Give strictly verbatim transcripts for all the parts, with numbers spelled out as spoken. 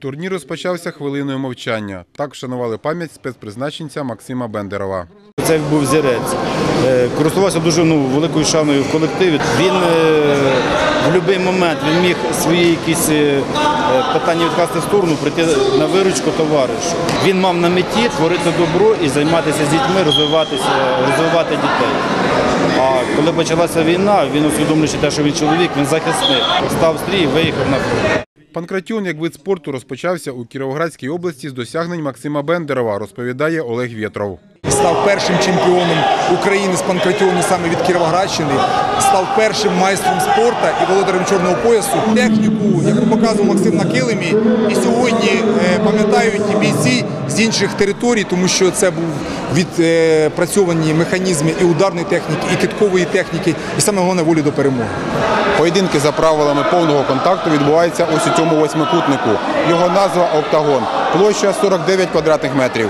Турнір розпочався хвилиною мовчання. Так вшанували пам'ять спецпризначенця Максима Бендерова. Це був зірець. Користувався дуже ну, великою шаною в колективі. Він в будь-який момент він міг свої якісь питання відкласти в сторону, прийти на виручку товаришу. Він мав на меті творити добро і займатися з дітьми, розвиватися, розвивати дітей. А коли почалася війна, він усвідомлюючи те, що він чоловік, він захисник. Став в стрій і виїхав на фронт. Панкратіон як вид спорту розпочався у Кіровоградській області з досягнень Максима Бендерова, розповідає Олег Вєтров. Став першим чемпіоном України з панкратіону саме від Кіровоградщини, став першим майстром спорту і володарем чорного поясу. Техніку, яку показував Максим на килимі, і сьогодні пам'ятають бійці з інших територій, тому що це був відпрацьовані механізми і ударної техніки, і кидкової техніки, і саме головне волі до перемоги. Поєдинки за правилами повного контакту відбуваються ось у цьому восьмикутнику. Його назва – «Октагон». Площа – сорок дев'ять квадратних метрів.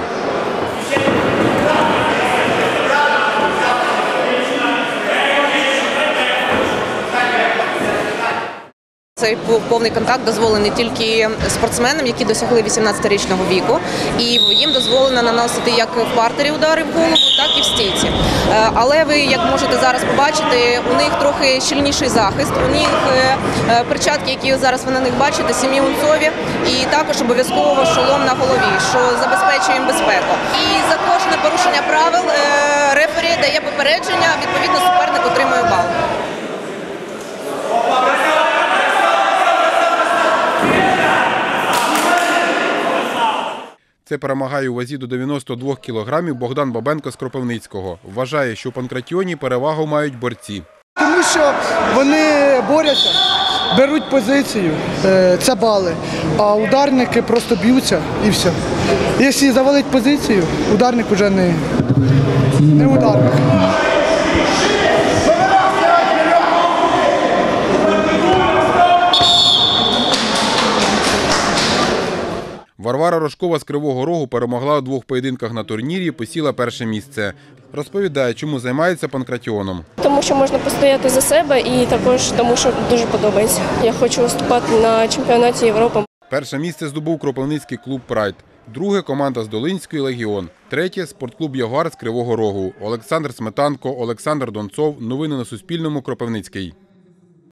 Цей повний контакт дозволений тільки спортсменам, які досягли вісімнадцятирічного віку, і їм дозволено наносити як в партері удари в голову, так і в стійці. Але ви, як можете зараз побачити, у них трохи щільніший захист, у них перчатки, які зараз ви на них бачите, сіміунцові, і також обов'язково шолом на голові, що забезпечує їм безпеку. І за кожне порушення правил рефері дає попередження, відповідно суперник отримує бал. Це перемагає у вазі до дев'яноста двох кілограмів Богдан Бабенко з Кропивницького. Вважає, що у панкратіоні перевагу мають борці. Тому що вони борються, беруть позицію, це бали, а ударники просто б'ються і все. Якщо завалить позицію, ударник вже не, не ударник. Варвара Рожкова з Кривого Рогу перемогла у двох поєдинках на турнірі і посіла перше місце. Розповідає, чому займається панкратіоном. Тому що можна постояти за себе і також тому, що дуже подобається. Я хочу виступати на чемпіонаті Європи. Перше місце здобув Кропивницький клуб «Прайд». Друге – команда з Долинської «Легіон». Третє – спортклуб «Ягуар» з Кривого Рогу. Олександр Сметанко, Олександр Донцов. Новини на Суспільному. Кропивницький.